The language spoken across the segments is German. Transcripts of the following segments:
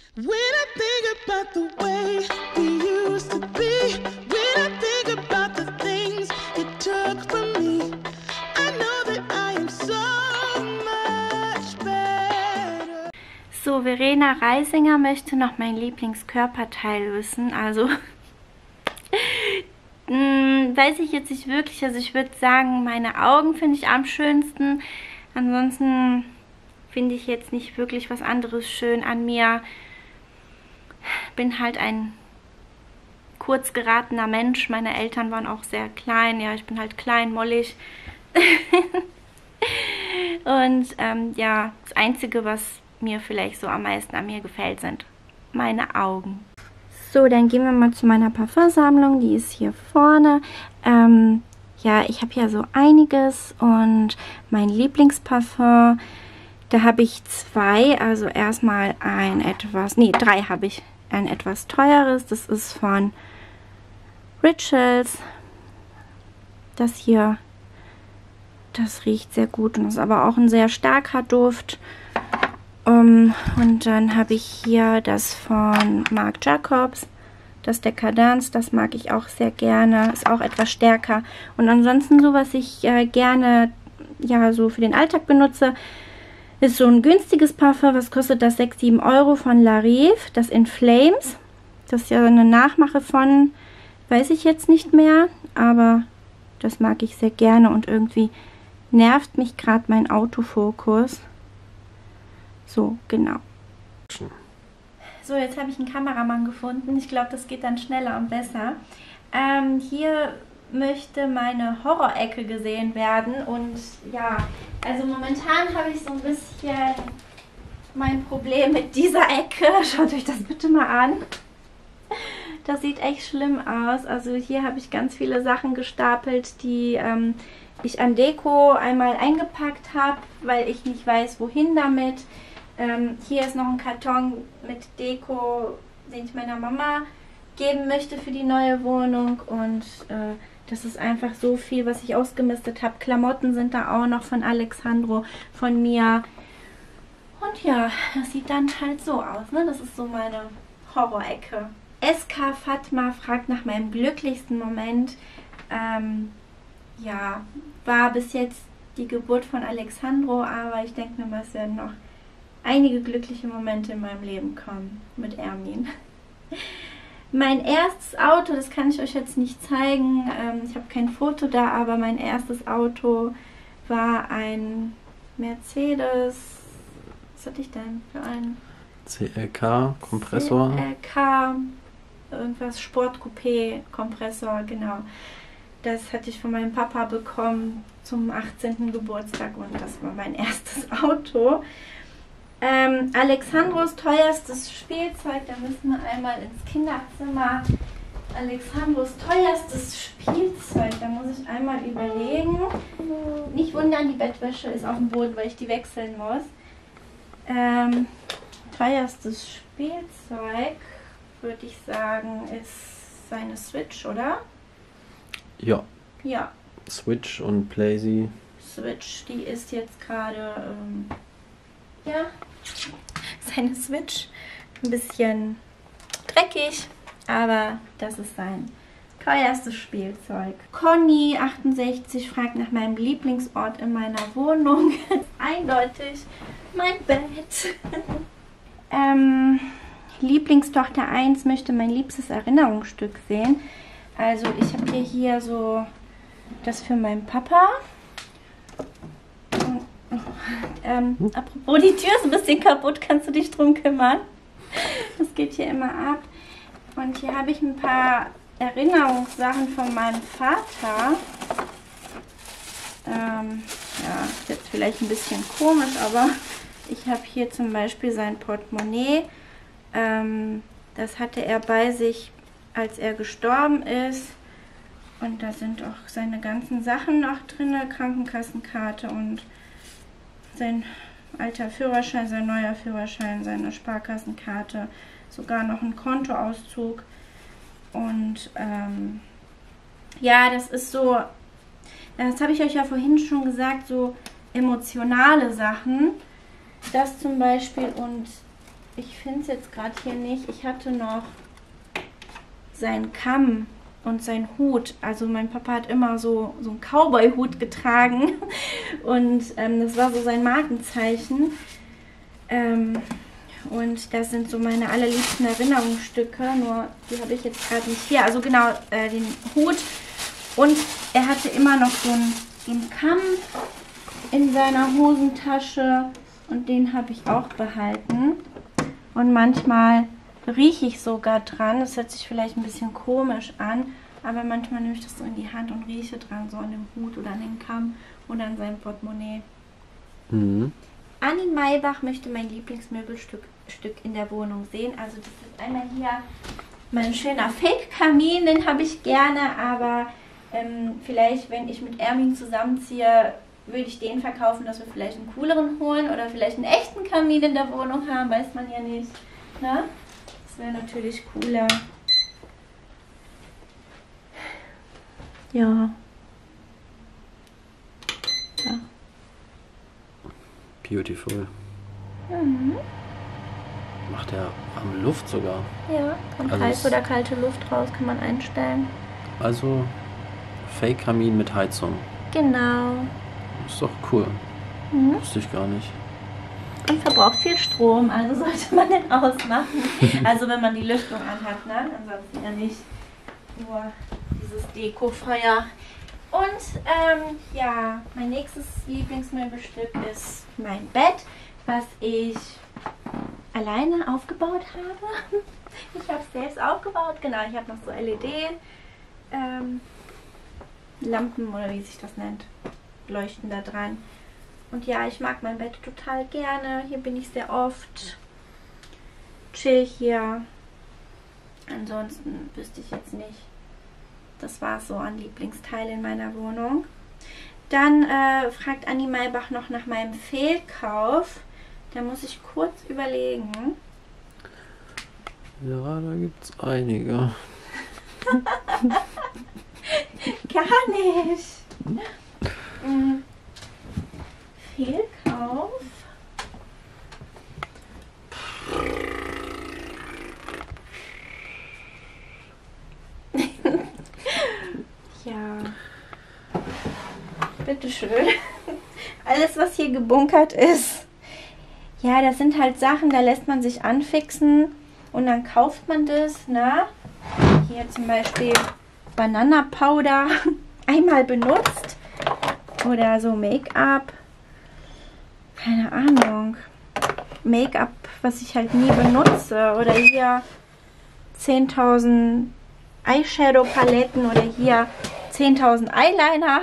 When I think about the way we used to be, when I think about the things you took from me, I know that I am so much better. So, Verena Reisinger möchte noch mein Lieblingskörperteil wissen. Also, weiß ich jetzt nicht wirklich. Also, ich würde sagen, meine Augen finde ich am schönsten. Ansonsten finde ich jetzt nicht wirklich was anderes schön an mir. Bin halt ein kurz geratener Mensch. Meine Eltern waren auch sehr klein. Ja, ich bin halt klein, mollig. Und ja, das Einzige, was mir vielleicht so am meisten an mir gefällt, sind meine Augen. So, dann gehen wir mal zu meiner Parfumsammlung. Die ist hier vorne. Ja, ich habe ja so einiges und mein Lieblingsparfum, da habe ich zwei. Also erstmal drei habe ich. Ein etwas teures, das ist von Rituals. Das hier, das riecht sehr gut und ist aber auch ein sehr starker Duft. Und dann habe ich hier das von Marc Jacobs, das Decadence, das mag ich auch sehr gerne, ist auch etwas stärker. Und ansonsten so, was ich gerne ja so für den Alltag benutze, ist so ein günstiges Parfum. Was kostet das? 6, 7 Euro von La Rive, das In Flames. Das ist ja eine Nachmache von, weiß ich jetzt nicht mehr, aber das mag ich sehr gerne und irgendwie nervt mich gerade mein Autofokus. So, genau. So, jetzt habe ich einen Kameramann gefunden. Ich glaube, das geht dann schneller und besser. Hier möchte meine Horrorecke gesehen werden und ja, also momentan habe ich so ein bisschen mein Problem mit dieser Ecke. Schaut euch das bitte mal an. Das sieht echt schlimm aus. Also hier habe ich ganz viele Sachen gestapelt, die ich an Deko einmal eingepackt habe, weil ich nicht weiß, wohin damit. Hier ist noch ein Karton mit Deko, den ich meiner Mama geben möchte für die neue Wohnung und das ist einfach so viel, was ich ausgemistet habe. Klamotten sind da auch noch von Alexandro, von mir. Und ja, das sieht dann halt so aus, ne? Das ist so meine Horrorecke. SK Fatma fragt nach meinem glücklichsten Moment. Ja, war bis jetzt die Geburt von Alexandro, aber ich denke mir, es werden noch einige glückliche Momente in meinem Leben kommen mit Ermin. Mein erstes Auto, das kann ich euch jetzt nicht zeigen, ich habe kein Foto da, aber mein erstes Auto war ein Mercedes, was hatte ich denn für einen? CLK Kompressor. CLK, irgendwas Sportcoupé Kompressor, genau. Das hatte ich von meinem Papa bekommen zum 18. Geburtstag und das war mein erstes Auto. Alexandros teuerstes Spielzeug, da müssen wir einmal ins Kinderzimmer. Alexandros teuerstes Spielzeug, da muss ich einmal überlegen. Nicht wundern, die Bettwäsche ist auf dem Boden, weil ich die wechseln muss. Teuerstes Spielzeug, würde ich sagen, ist seine Switch, oder? Ja. Ja. Switch und Playsee. Switch, die ist jetzt gerade, ja, seine Switch. Ein bisschen dreckig, aber das ist sein teuerstes Spielzeug. Conny68 fragt nach meinem Lieblingsort in meiner Wohnung. Eindeutig mein Bett. Lieblingstochter 1 möchte mein liebstes Erinnerungsstück sehen. Also ich habe hier so das für meinen Papa. Apropos, die Tür ist ein bisschen kaputt, kannst du dich drum kümmern? Das geht hier immer ab. Und hier habe ich ein paar Erinnerungssachen von meinem Vater. Ja, ist jetzt vielleicht ein bisschen komisch, aber ich habe hier zum Beispiel sein Portemonnaie. Das hatte er bei sich, als er gestorben ist. Und da sind auch seine ganzen Sachen noch drin, Krankenkassenkarte und sein alter Führerschein, sein neuer Führerschein, seine Sparkassenkarte, sogar noch ein Kontoauszug. Und ja, das ist so, das habe ich euch ja vorhin schon gesagt, so emotionale Sachen. Das zum Beispiel und ich finde es jetzt gerade hier nicht. Ich hatte noch seinen Kamm und seinen Hut. Also mein Papa hat immer so einen Cowboy-Hut getragen. Und das war so sein Markenzeichen. Und das sind so meine allerliebsten Erinnerungsstücke. Nur die habe ich jetzt gerade nicht hier. Also genau, den Hut. Und er hatte immer noch so einen Kamm in seiner Hosentasche. Und den habe ich auch behalten. Und manchmal rieche ich sogar dran. Das hört sich vielleicht ein bisschen komisch an. Aber manchmal nehme ich das so in die Hand und rieche dran. So an dem Hut oder an dem Kamm oder an seinem Portemonnaie. Mhm. Anni Maybach möchte mein Lieblingsmöbelstück in der Wohnung sehen. Also das ist einmal hier mein schöner Fake-Kamin. Den habe ich gerne. Aber vielleicht, wenn ich mit Ermin zusammenziehe, würde ich den verkaufen, dass wir vielleicht einen cooleren holen oder vielleicht einen echten Kamin in der Wohnung haben, weiß man ja nicht. Ne? Das wäre natürlich cooler. Ja. Ja. Beautiful. Mhm. Macht ja warme Luft sogar. Ja, kommt Also heiße oder kalte Luft raus, kann man einstellen. Also Fake-Kamin mit Heizung. Genau. Ist doch cool. Mhm. Wusste ich gar nicht. Und verbraucht viel Strom, also sollte man den ausmachen. Also wenn man die Lüftung anhat, ne? Ansonsten ja nicht nur dieses Dekofeuer. Und ja, mein nächstes Lieblingsmöbelstück ist mein Bett, was ich alleine aufgebaut habe. Ich habe es selbst aufgebaut, genau. Ich habe noch so LED Lampen oder wie sich das nennt, leuchten da dran. Und ja, ich mag mein Bett total gerne. Hier bin ich sehr oft. Chill hier. Ansonsten wüsste ich jetzt nicht. Das war so an Lieblingsteil in meiner Wohnung. Dann fragt Anni Maybach noch nach meinem Fehlkauf. Da muss ich kurz überlegen. Ja, da gibt's einige. Gar nicht. Fehlkauf. Ja. Bitteschön. Alles, was hier gebunkert ist. Ja, das sind halt Sachen, da lässt man sich anfixen und dann kauft man das, ne? Hier zum Beispiel Banana Powder, einmal benutzt. Oder so Make-up. Keine Ahnung. Make-up, was ich halt nie benutze. Oder hier 10.000 Eyeshadow-Paletten oder hier 10.000 Eyeliner.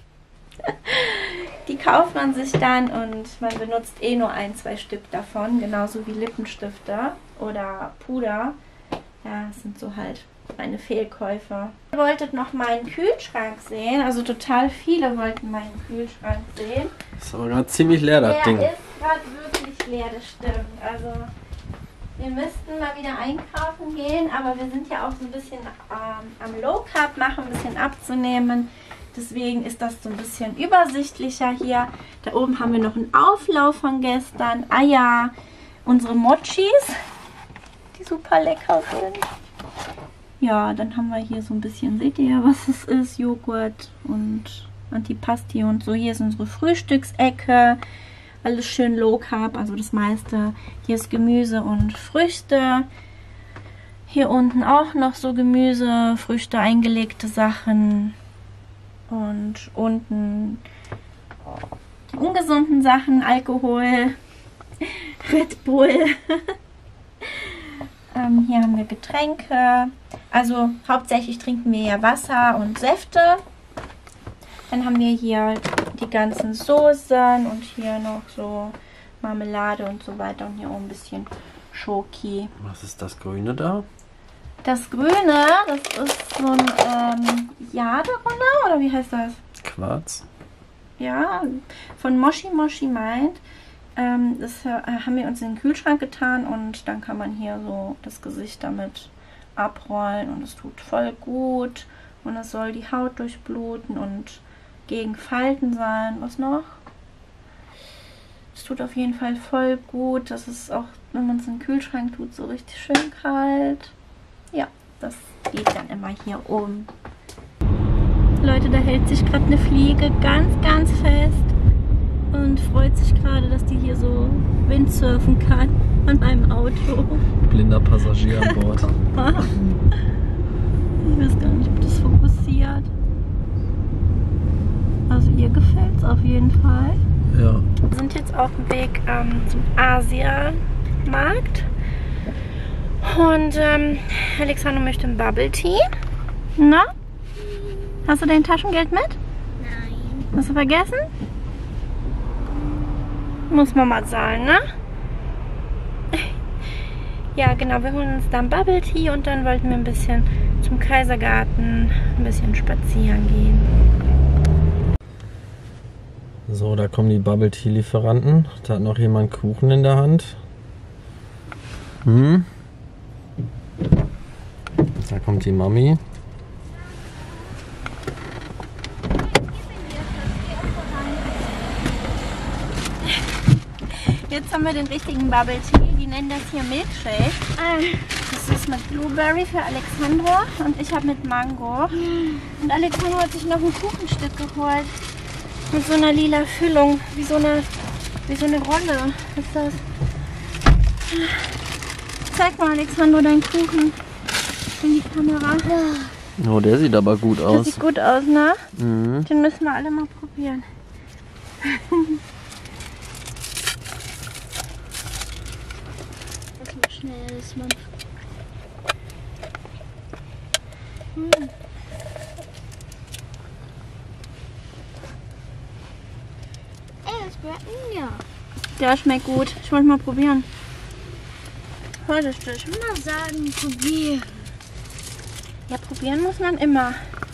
Die kauft man sich dann und man benutzt eh nur 1-2 Stück davon. Genauso wie Lippenstifte oder Puder. Ja, das sind so halt meine Fehlkäufe. Ihr wolltet noch meinen Kühlschrank sehen. Also total viele wollten meinen Kühlschrank sehen. Ist aber gerade ziemlich leer, das Ding. Der ist gerade wirklich leer, das stimmt. Also wir müssten mal wieder einkaufen gehen, aber wir sind ja auch so ein bisschen am Low Carb machen, ein bisschen abzunehmen. Deswegen ist das so ein bisschen übersichtlicher hier. Da oben haben wir noch einen Auflauf von gestern. Eier, unsere Mochis, die super lecker sind. Ja, dann haben wir hier so ein bisschen, seht ihr ja, was es ist, Joghurt und Antipasti und so. Hier ist unsere Frühstücksecke. Alles schön Low Carb, also das meiste. Hier ist Gemüse und Früchte. Hier unten auch noch so Gemüse, Früchte, eingelegte Sachen. Und unten die ungesunden Sachen, Alkohol, Red Bull. Hier haben wir Getränke. Also hauptsächlich trinken wir ja Wasser und Säfte. Dann haben wir hier die ganzen Soßen und hier noch so Marmelade und so weiter. Und hier oben ein bisschen Schoki. Was ist das Grüne da? Das Grüne, das ist so ein Jaderolle, oder wie heißt das? Quarz. Ja, von Moshi Moshi meint. Das haben wir uns in den Kühlschrank getan und dann kann man hier so das Gesicht damit abrollen und es tut voll gut. Und es soll die Haut durchbluten und gegen Falten sein. Was noch? Es tut auf jeden Fall voll gut. Das ist auch wenn man es in den Kühlschrank tut, so richtig schön kalt. Ja, das geht dann immer hier oben. Leute, da hält sich gerade eine Fliege ganz, ganz fest und freut sich gerade, dass die hier so windsurfen kann an meinem Auto. Blinder Passagier an Bord. Guck mal. Ich weiß gar nicht, ob das fokussiert. Also ihr gefällt es auf jeden Fall. Ja. Wir sind jetzt auf dem Weg zum Asiamarkt. Und Alexander möchte einen Bubble Tea. Na? Hast du dein Taschengeld mit? Nein. Hast du vergessen? Muss man mal zahlen, ne? Ja, genau. Wir holen uns dann Bubble Tea und dann wollten wir ein bisschen zum Kaisergarten, ein bisschen spazieren gehen. So, da kommen die Bubble Tea Lieferanten. Da hat noch jemand Kuchen in der Hand. Da kommt die Mami. Jetzt haben wir den richtigen Bubble Tea. Die nennen das hier Milkshake. Das ist mit Blueberry für Alexandra und ich habe mit Mango. Und Alexandra hat sich noch ein Kuchenstück geholt. Mit so einer lila Füllung. Wie so eine Rolle ist das. Zeig mal, Alexandra, deinen Kuchen in die Kamera. Oh, der sieht aber gut Das aus. sieht gut aus, ne? Mhm. Den müssen wir alle mal probieren. Das schnell ist man. Ja. Der schmeckt gut. Ich wollte mal probieren. Heute Stück. Ich will mal sagen, probieren. Ja, probieren muss man immer.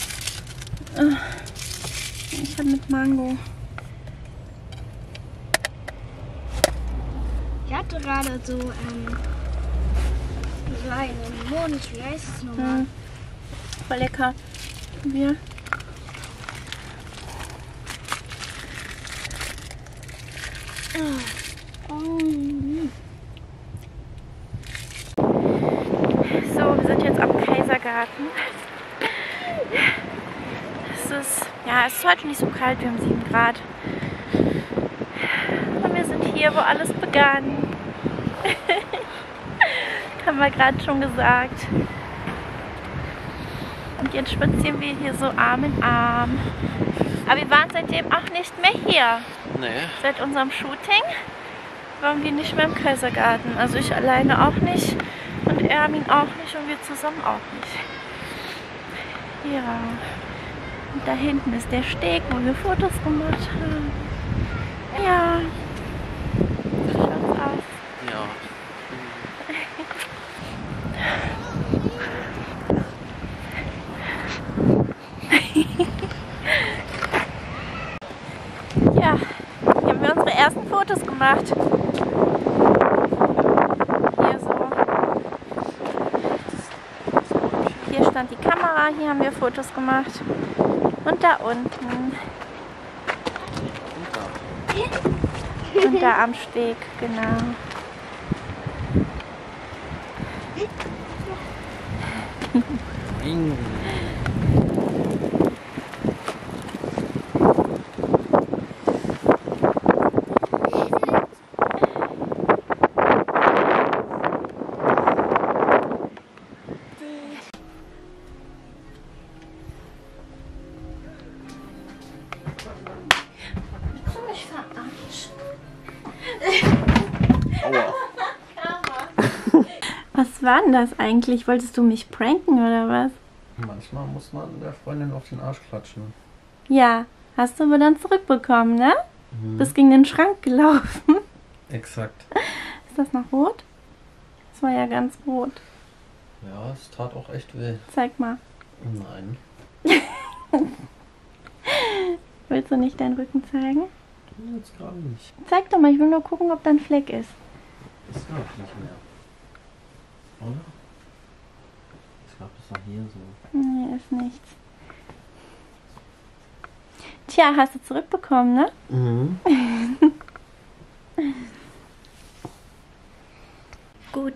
Ich habe mit Mango. Ich hatte gerade so einen Honig, wie heißt es nochmal? Voll lecker. Probier. So, wir sind jetzt am Kaisergarten. Es ist heute nicht so kalt, wir haben 7 Grad. Und wir sind hier, wo alles begann. Haben wir gerade schon gesagt. Und jetzt spazieren wir hier so Arm in Arm. Aber wir waren seitdem auch nicht mehr hier. Nee. Seit unserem Shooting waren wir nicht mehr im Kaisergarten. Also ich alleine auch nicht und Ermin auch nicht und wir zusammen auch nicht. Ja. Und da hinten ist der Steg, wo wir Fotos gemacht haben. Ja. So schaut's aus. Ja. Ja, hier haben wir unsere ersten Fotos gemacht. Hier so. Hier stand die Kamera, hier haben wir Fotos gemacht. Und da unten. Und da am Steg, genau. Aua. Was war denn das eigentlich? Wolltest du mich pranken oder was? Manchmal muss man der Freundin auf den Arsch klatschen. Ja, hast du aber dann zurückbekommen, ne? Bist gegen den Schrank gelaufen. Exakt. Ist das noch rot? Das war ja ganz rot. Ja, es tat auch echt weh. Zeig mal. Nein. Willst du nicht deinen Rücken zeigen? Jetzt gerade nicht. Zeig doch mal, ich will nur gucken, ob da ein Fleck ist. Ist glaube ich nicht mehr. Oder? Ich glaube, es war hier so. Nee, ist nichts. Tja, hast du zurückbekommen, ne? Mhm.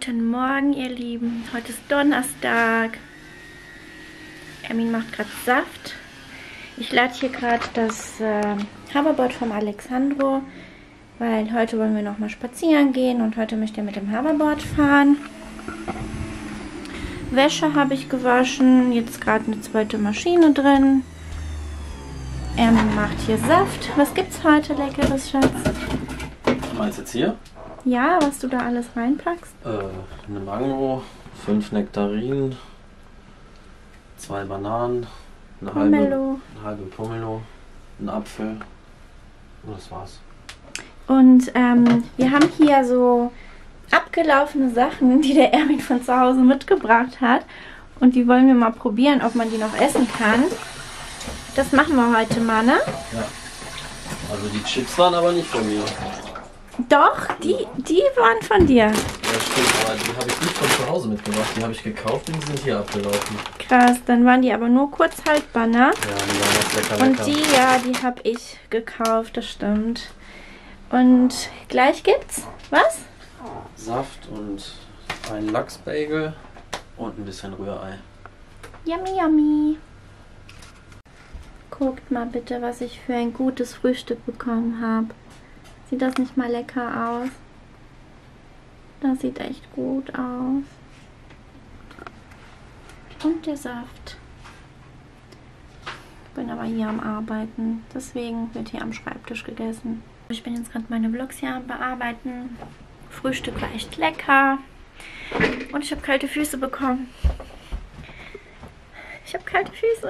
Guten Morgen, ihr Lieben. Heute ist Donnerstag. Ermin macht gerade Saft. Ich lade hier gerade das Hoverboard vom Alexandro, weil heute wollen wir noch mal spazieren gehen und heute möchte er mit dem Hoverboard fahren. Wäsche habe ich gewaschen. Jetzt gerade eine zweite Maschine drin. Ermin macht hier Saft. Was gibt's heute Leckeres, Schatz? Du meinst jetzt hier? Ja, was du da alles reinpackst? Eine Mango, 5 Nektarinen, 2 Bananen, eine halbe Pomelo, ein Apfel und das war's. Und wir haben hier so abgelaufene Sachen, die der Ermin von zu Hause mitgebracht hat. Und die wollen wir mal probieren, ob man die noch essen kann. Das machen wir heute mal, ne? Ja. Also die Chips waren aber nicht von mir. Doch, die waren von dir. Ja, stimmt, aber die habe ich nicht von zu Hause mitgebracht. Die habe ich gekauft und die sind hier abgelaufen. Krass, dann waren die aber nur kurz haltbar, ne? Ja, die waren auch lecker. Und die habe ich gekauft, das stimmt. Und gleich gibt's, was? Saft und ein Lachsbagel und ein bisschen Rührei. Yummy, yummy. Guckt mal bitte, was ich für ein gutes Frühstück bekommen habe. Sieht das nicht mal lecker aus? Das sieht echt gut aus. Und der Saft. Ich bin aber hier am Arbeiten. Deswegen wird hier am Schreibtisch gegessen. Ich bin jetzt gerade meine Vlogs hier am Bearbeiten. Frühstück war echt lecker. Und ich habe kalte Füße bekommen. Ich habe kalte Füße.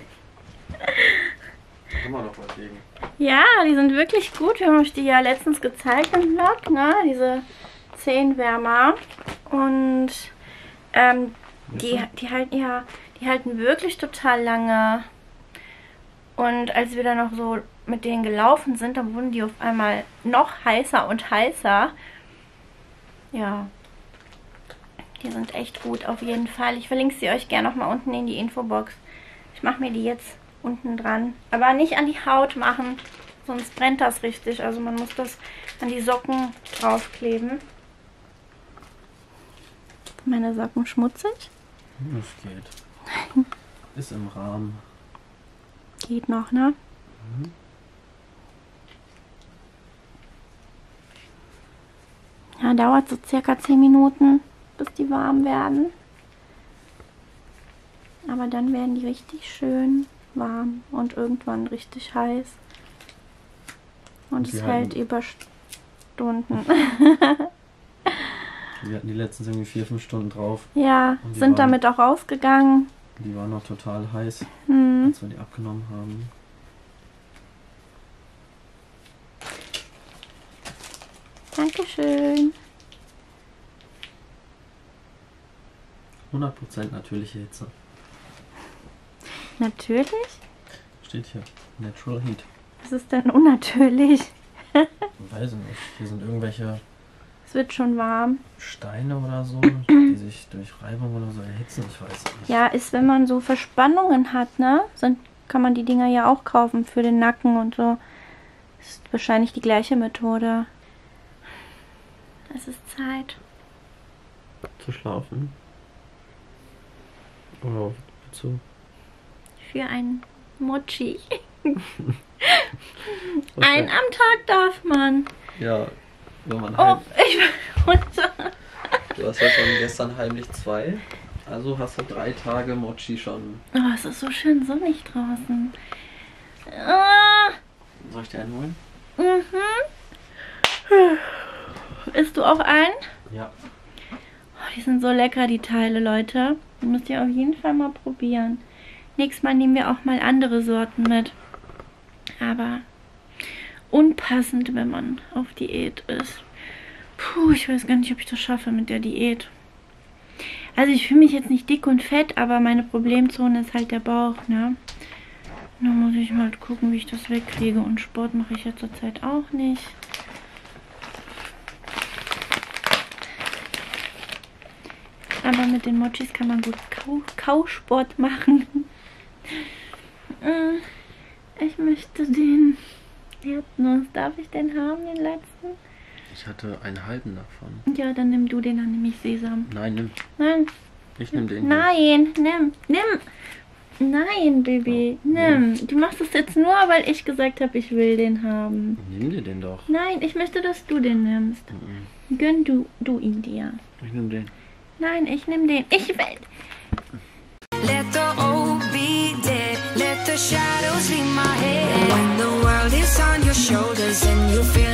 Da kann man doch was legen. Ja, die sind wirklich gut. Wir haben euch die ja letztens gezeigt im Vlog, ne? Diese Zehenwärmer. Und die halten wirklich total lange. Und als wir dann noch so mit denen gelaufen sind, dann wurden die auf einmal noch heißer und heißer. Ja. Die sind echt gut auf jeden Fall. Ich verlinke sie euch gerne nochmal unten in die Infobox. Ich mache mir die jetzt unten dran. Aber nicht an die Haut machen, sonst brennt das richtig. Also man muss das an die Socken draufkleben. Meine Socken schmutzig? Das geht. Ist im Rahmen. Geht noch, ne? Mhm. Ja, dauert so circa 10 Minuten, bis die warm werden. Aber dann werden die richtig schön warm und irgendwann richtig heiß. Und es hält über Stunden. Wir hatten die letztens irgendwie 4-5 Stunden drauf. Ja, sind damit auch rausgegangen. Die waren noch total heiß, als wir die abgenommen haben. Dankeschön. 100% natürliche Hitze. Natürlich? Steht hier. Natural Heat. Was ist denn unnatürlich? Weiß ich nicht. Hier sind irgendwelche Es wird schon warm. Steine oder so, die sich durch Reibung oder so erhitzen. Ich weiß nicht. Ja, ist, wenn man so Verspannungen hat, ne? Kann man die Dinger ja auch kaufen für den Nacken und so. Ist wahrscheinlich die gleiche Methode. Es ist Zeit. Zu schlafen. Oder wozu? Für ein Mochi. Einen am Tag darf man. Ja, wenn man Oh, ich bin runter. Du hast ja schon gestern heimlich 2. Also hast du 3 Tage Mochi schon. Oh, es ist so schön sonnig draußen. Ah, Soll ich dir einen holen? isst du auch einen? Ja. Oh, die sind so lecker, die Teile, Leute. Die müsst ihr auf jeden Fall mal probieren. Nächstes Mal nehmen wir auch mal andere Sorten mit. Aber unpassend, wenn man auf Diät ist. Puh, ich weiß gar nicht, ob ich das schaffe mit der Diät. Also ich fühle mich jetzt nicht dick und fett, aber meine Problemzone ist halt der Bauch, ne? Da muss ich mal gucken, wie ich das wegkriege. Und Sport mache ich ja zurzeit auch nicht. Aber mit den Mochis kann man gut Kausport machen. Ich möchte den Erdnuss. Darf ich den haben, den letzten? Ich hatte einen halben davon. Ja, dann nimm du den, dann nehme ich Sesam. Nein, nimm. Nein. Ich nehm den. Nein, nimm. Nein, Baby, nimm. Du machst es jetzt nur, weil ich gesagt habe, ich will den haben. Nimm dir den doch. Nein, ich möchte, dass du den nimmst. Gönn du ihn dir. Ich nehm den. Nein, ich nehm den. Ich will. Let the old be dead. Let the shadows leave my head. When the world is on your shoulders and you feel